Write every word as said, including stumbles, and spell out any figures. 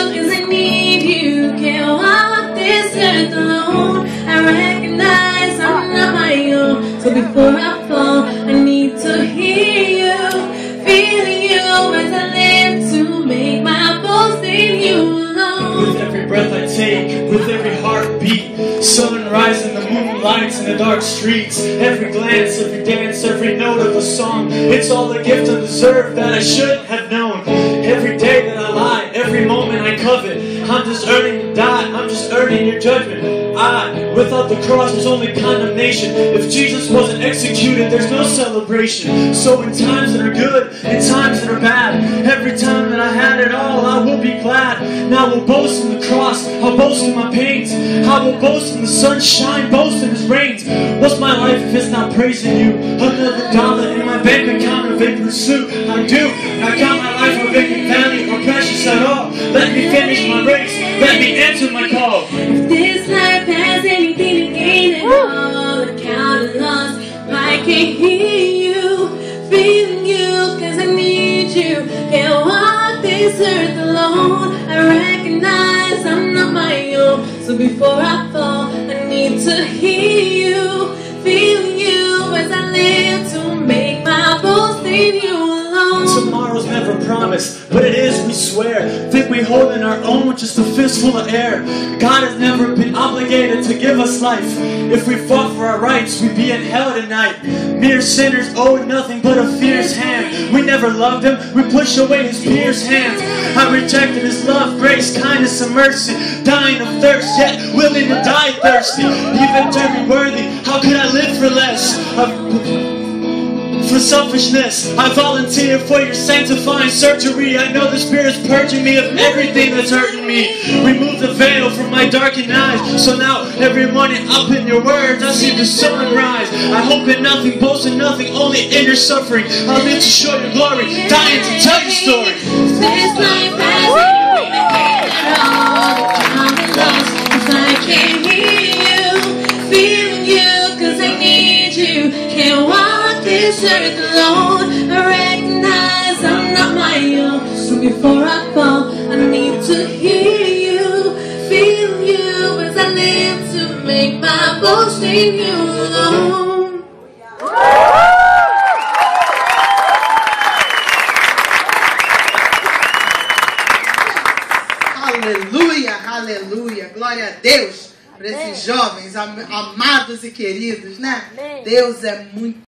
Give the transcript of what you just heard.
cause I need you. Can't walk this earth alone. I recognize I'm not my own. So before I fall, I need to hear you, feeling you as I live to make my boast in you alone. With every breath I take, with every heartbeat, sun rising, the moon lights in the dark streets. Every glance, every dance, every note of a song, it's all a gift undeserved that I should have known. Every day that I lie, every moment I covet, I'm just earning to die, I'm just earning your judgment. I, without the cross, there's only condemnation. If Jesus wasn't executed, there's no celebration. So in times that are good, in times that are bad, every time that I had it all, I will be glad. And I will boast in the cross, I'll boast in my pains, I will boast in the sunshine, boast in His rains. What's my life if it's not praising you? Another dollar in my bank account of a pursuit. I do, I count my life of vacant value or precious at all. Let me finish my race, let me answer my call. If this life has anything to gain and all account of loss, I can't hear you, feeling you, cause I need you. Can't walk this earth alone. I recognize I'm not my own. So before I fall, I need to hear you, feeling you as I live to make my boast in you alone. Tomorrow's never promised, but it is, we swear. Think we hold in our own with just a fistful of air. God has never been obligated to give us life. If we fought for our rights, we'd be in hell tonight. Mere sinners owed nothing but a fierce hand. We never loved Him, we pushed away His pierced hands. I rejected His love, grace, kindness, and mercy, dying of thirst, yet willing to die thirsty. Even deemed worthy, how could I live for less? I've For selfishness, I volunteer for your sanctifying surgery. I know the Spirit's purging me of everything that's hurting me. Remove the veil from my darkened eyes, so now every morning up in your words I see the sun rise. I hope in nothing, boast in nothing, only in your suffering. I live to show your glory, dying to tell your story. This life has anything to gain at all, I'm lost, cause I can't hear you, feeling you, cause I need you. Can't walk this earth alone. I recognize I'm not my own. So before I fall, I need to hear you, feel you as I live to make my boast in you alone. Aleluia, aleluia, glória a Deus para esses jovens am- amados e queridos, né? Deus é muito